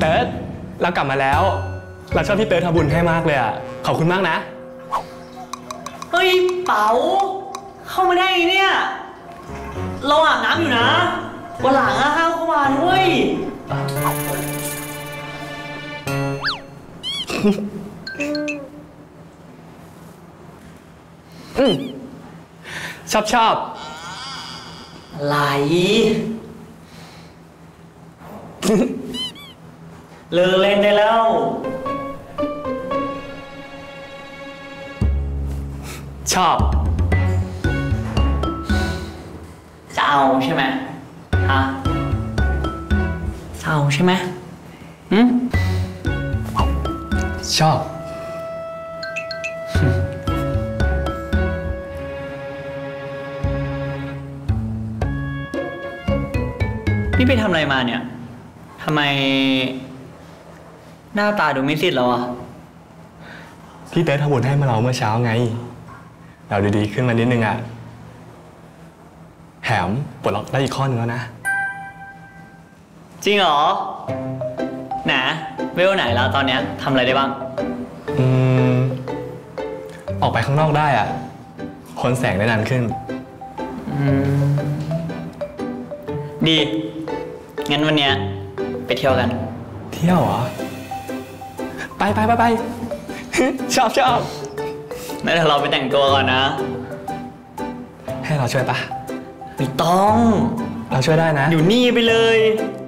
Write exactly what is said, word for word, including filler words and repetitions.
ติร์ดเรากลับมาแล้วเราชอบพี่เติร์ดทำบุญให้มากเลยอ่ะขอบคุณมากนะเฮ้ยเป๋าเข้ามาได้เนี่ยเราอาบน้ำอยู่นะวันหลังอะห้ามเข้ามาด้วยอืมชอบชอบไหลเลิกเล่นได้แล้วชอบจะเอาใช่ไหมฮะจะเอาใช่ไหมหืมชอบนี่ไปทำอะไรมาเนี่ยทำไมหน้าตาดูไม่ซีดแล้วอ่ะพี่เติร์ดทำบุญให้มาเราเมื่อเช้าไงเราดีๆขึ้นมานิดนึงอ่ะแถมปลดล็อกได้อีกข้อนึงแล้วนะจริงเหรอไหนเวลไหนแล้วตอนเนี้ยทำอะไรได้บ้างอืมออกไปข้างนอกได้อ่ะคนแสงได้นานขึ้นอืมดีงั้นวันเนี้ยไปเที่ยวกันเที่ยวเหรอไปไปไปไปชอบชอบงั้นเดี๋ยวเราไปแต่งตัวก่อนนะให้เราช่วยปะไม่ต้องเราช่วยได้นะอยู่นี่ไปเลย